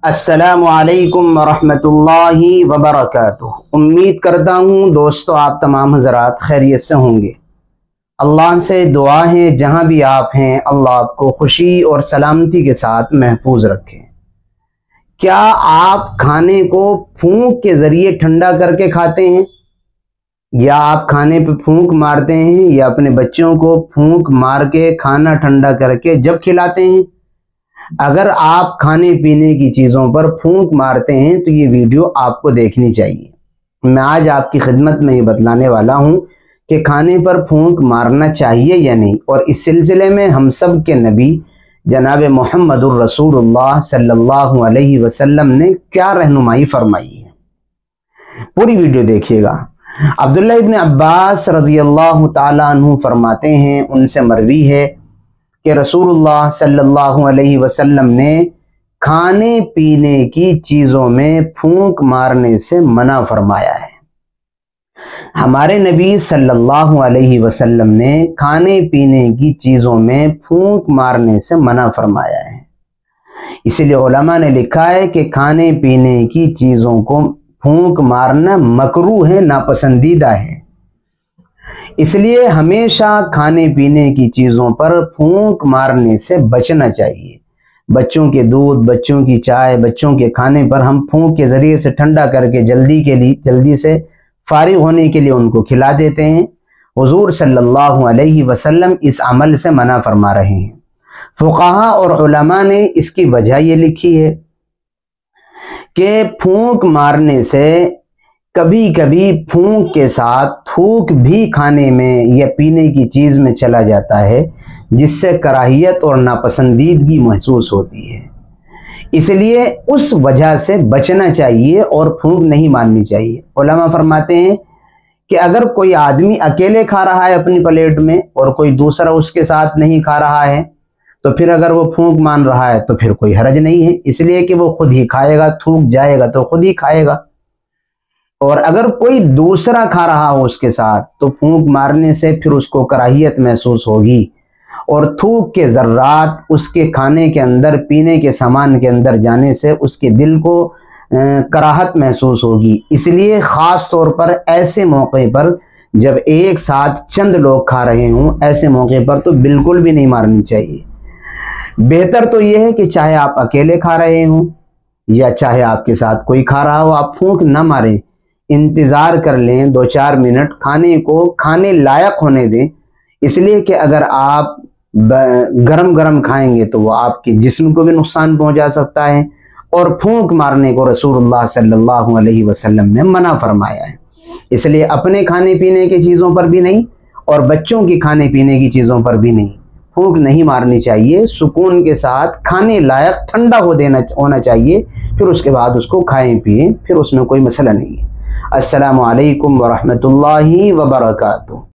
अस्सलामु अलैकुम वरहमतुल्लाहि वबरकातुह। उम्मीद करता हूँ दोस्तों आप तमाम हज़रात खैरियत से होंगे। अल्लाह से दुआ है जहाँ भी आप हैं अल्लाह आपको खुशी और सलामती के साथ महफूज रखे। क्या आप खाने को फूंक के ज़रिए ठंडा करके खाते हैं, या आप खाने पे फूंक मारते हैं, या अपने बच्चों को फूंक मार के खाना ठंडा करके जब खिलाते हैं? अगर आप खाने पीने की चीज़ों पर फूंक मारते हैं तो ये वीडियो आपको देखनी चाहिए। मैं आज आपकी खिदमत में ये बतलाने वाला हूँ कि खाने पर फूंक मारना चाहिए या नहीं, और इस सिलसिले में हम सब के नबी जनाब मुहम्मदुर रसूलुल्लाह सल्लल्लाहु अलैहि वसल्लम ने क्या रहनुमाई फरमाई है। पूरी वीडियो देखिएगा। अब्दुल्लाह इब्न अब्बास रज़ियल्लाहु ताला अन्हु फरमाते हैं, उनसे मरवी है कि रसूलुल्लाह सल्लल्लाहु अलैहि वसल्लम ने खाने पीने की चीज़ों में फूंक मारने से मना फरमाया है। हमारे नबी सल्लल्लाहु अलैहि वसल्लम ने खाने पीने की चीज़ों में फूंक मारने से मना फरमाया है। इसीलिए उलमा ने लिखा है कि खाने पीने की चीज़ों को फूंक मारना मकरूह है, नापसंदीदा है। इसलिए हमेशा खाने पीने की चीज़ों पर फूंक मारने से बचना चाहिए। बच्चों के दूध, बच्चों की चाय, बच्चों के खाने पर हम फूंक के ज़रिए से ठंडा करके जल्दी से फारिग होने के लिए उनको खिला देते हैं। हुजूर सल्लल्लाहु अलैहि वसल्लम इस अमल से मना फरमा रहे हैं। फुक़हा और उलमा ने इसकी वजह ये लिखी है कि फूंक मारने से कभी कभी फूंक के साथ थूक भी खाने में या पीने की चीज़ में चला जाता है, जिससे कराहियत और नापसंदीदगी महसूस होती है। इसलिए उस वजह से बचना चाहिए और फूंक नहीं मारनी चाहिए। उलमा फरमाते हैं कि अगर कोई आदमी अकेले खा रहा है अपनी प्लेट में और कोई दूसरा उसके साथ नहीं खा रहा है, तो फिर अगर वो फूंक मान रहा है तो फिर कोई हर्ज नहीं है, इसलिए कि वो खुद ही खाएगा, थूक जाएगा तो खुद ही खाएगा। और अगर कोई दूसरा खा रहा हो उसके साथ तो फूंक मारने से फिर उसको कराहियत महसूस होगी और थूक के ज़र्रात उसके खाने के अंदर, पीने के सामान के अंदर जाने से उसके दिल को कराहत महसूस होगी। इसलिए ख़ास तौर पर ऐसे मौके पर जब एक साथ चंद लोग खा रहे हों, ऐसे मौके पर तो बिल्कुल भी नहीं मारनी चाहिए। बेहतर तो यह है कि चाहे आप अकेले खा रहे हों या चाहे आपके साथ कोई खा रहा हो, आप फूंक ना मारें, इंतज़ार कर लें 2-4 मिनट, खाने को खाने लायक होने दें। इसलिए कि अगर आप गरम गरम खाएंगे तो वो आपके जिस्म को भी नुकसान पहुंचा सकता है, और फूंक मारने को रसूलुल्लाह सल्लल्लाहु अलैहि वसल्लम ने मना फरमाया है। इसलिए अपने खाने पीने की चीज़ों पर भी नहीं और बच्चों की खाने पीने की चीज़ों पर भी नहीं, फूंक नहीं मारनी चाहिए। सुकून के साथ खाने लायक ठंडा होना चाहिए, फिर उसके बाद उसको खाएं पिएं, फिर उसमें कोई मसला नहीं है। अस्सलामु अलैकुम वरहमतुल्लाहि वबरकातुह।